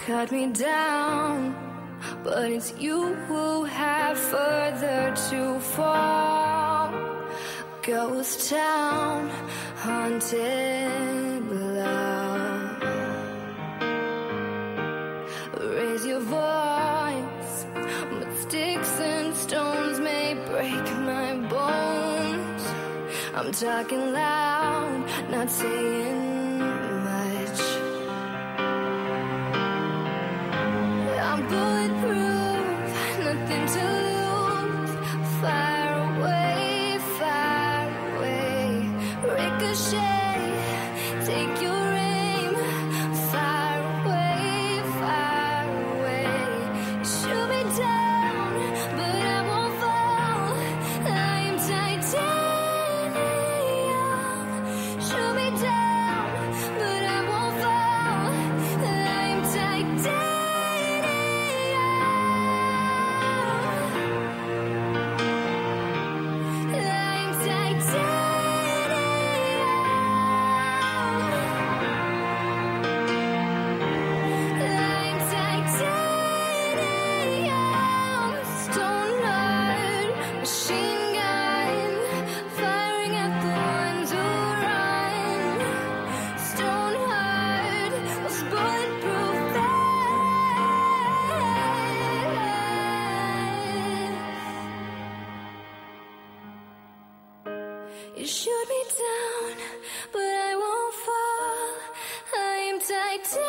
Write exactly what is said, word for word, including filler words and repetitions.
cut me down, but it's you who have further to fall. Ghost town, haunted love. Raise your voice, but sticks and stones may break my bones. I'm talking loud, not saying much. I'm bulletproof, nothing to lose. Far away, far away. Ricochet, take your aim. Far away, far away. Shoot me down, but I won't fall. I'm titanium. Shoot me down, but I won't fall. I'm titanium. You shoot me down, but I won't fall. I am titanium.